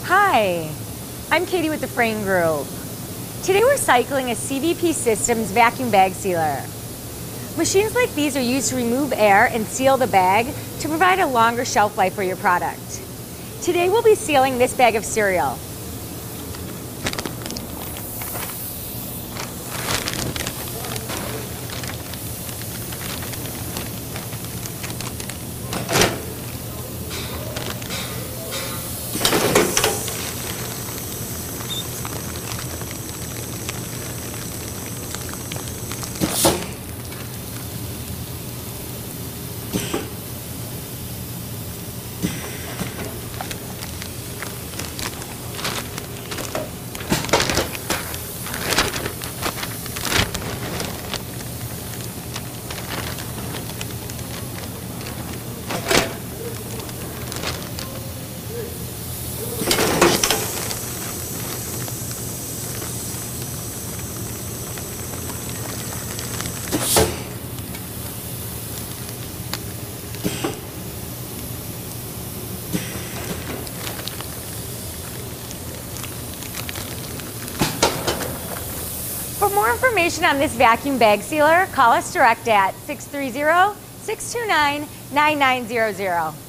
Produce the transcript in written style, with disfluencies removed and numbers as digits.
Hi, I'm Katie with the Frain Group. Today we're cycling a CVP Systems vacuum bag sealer. Machines like these are used to remove air and seal the bag to provide a longer shelf life for your product. Today we'll be sealing this bag of cereal. For more information on this vacuum bag sealer, call us direct at 630-629-9900.